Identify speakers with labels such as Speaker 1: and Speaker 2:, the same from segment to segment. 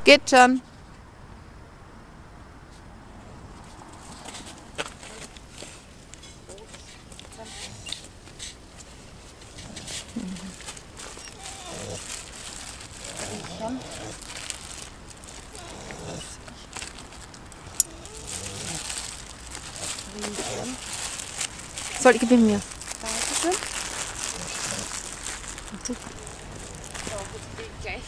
Speaker 1: Geht schon. Soll ich geben mir?
Speaker 2: Dankeschön. Gleich.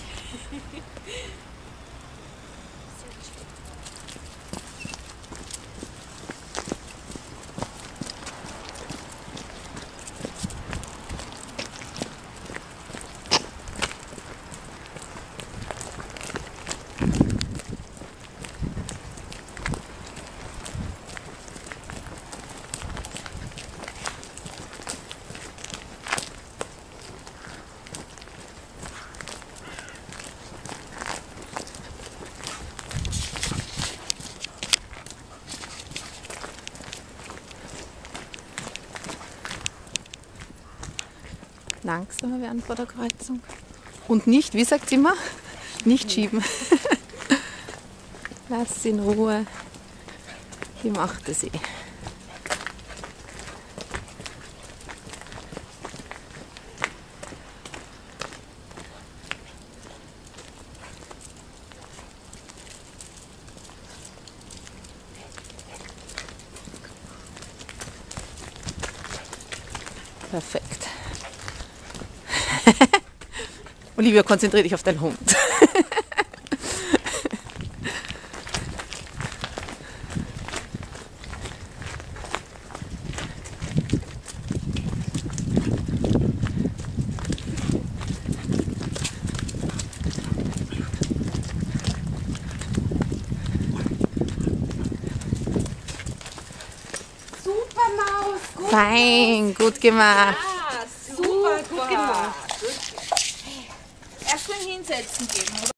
Speaker 1: Langsamer werden vor der Kreuzung. Und nicht, wie sagt sie immer, nicht schieben. Lass sie in Ruhe. Die macht es eh. Perfekt. Olivia, konzentriere dich auf deinen Hund.
Speaker 2: Super Maus, gut.
Speaker 1: Fein, gut gemacht.
Speaker 2: Ja, super gut gemacht. Erst mal hinsetzen geben, oder?